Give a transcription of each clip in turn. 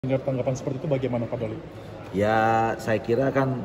Dengar tanggapan seperti itu bagaimana Pak Doli? Ya, saya kira kan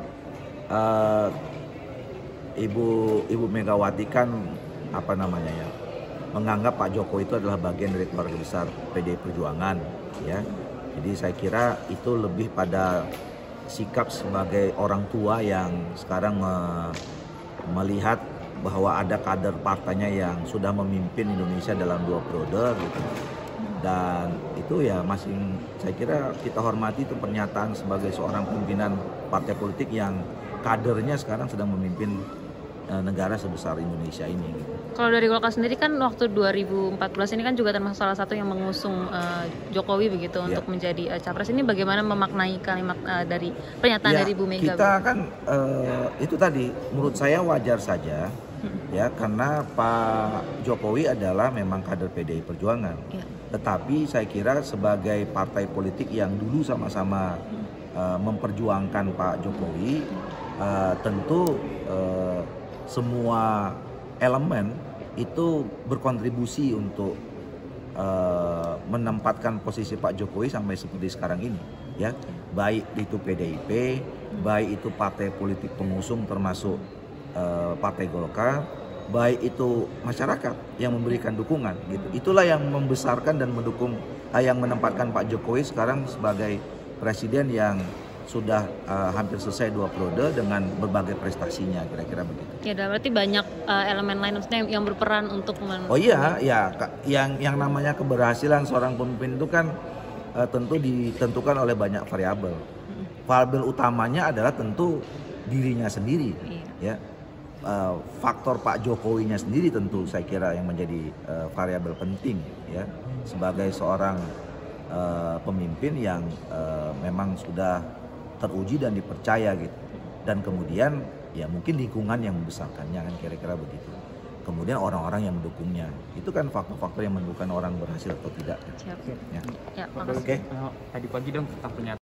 Ibu Megawati kan menganggap Pak Jokowi itu adalah bagian dari keluarga besar PDI Perjuangan, ya. Jadi saya kira itu lebih pada sikap sebagai orang tua yang sekarang melihat bahwa ada kader partainya yang sudah memimpin Indonesia dalam 2 periode gitu. Dan itu ya saya kira kita hormati itu pernyataan sebagai seorang pimpinan partai politik yang kadernya sekarang sedang memimpin negara sebesar Indonesia ini. Kalau dari Golkar sendiri kan waktu 2014 ini kan juga termasuk salah satu yang mengusung Jokowi begitu untuk menjadi capres. Ini bagaimana memaknai kalimat dari pernyataan dari Bu Mega? Kita kan itu tadi menurut saya wajar saja ya, karena Pak Jokowi adalah memang kader PDI Perjuangan. Tetapi saya kira sebagai partai politik yang dulu sama-sama memperjuangkan Pak Jokowi, tentu semua elemen itu berkontribusi untuk menempatkan posisi Pak Jokowi sampai seperti sekarang ini, ya. Baik itu PDIP, baik itu partai politik pengusung termasuk Partai Golkar, baik itu masyarakat yang memberikan dukungan gitu. Itulah yang membesarkan dan mendukung, yang menempatkan Pak Jokowi sekarang sebagai presiden yang sudah hampir selesai 2 periode dengan berbagai prestasinya, kira-kira begitu. Ya, berarti banyak elemen lain maksudnya yang berperan untuk Oh iya, ya, yang namanya keberhasilan seorang pemimpin itu kan tentu ditentukan oleh banyak variabel. Variabel utamanya adalah tentu dirinya sendiri, ya. Faktor Pak Jokowinya sendiri tentu saya kira yang menjadi variabel penting, ya, sebagai seorang pemimpin yang memang sudah teruji dan dipercaya gitu. Dan kemudian ya mungkin lingkungan yang membesarkannya, kan kira-kira begitu. Kemudian orang-orang yang mendukungnya, itu kan faktor-faktor yang menentukan orang berhasil atau tidak. Siap. Ya. Ya, Oke. Tadi pagi dong tentang pernyataan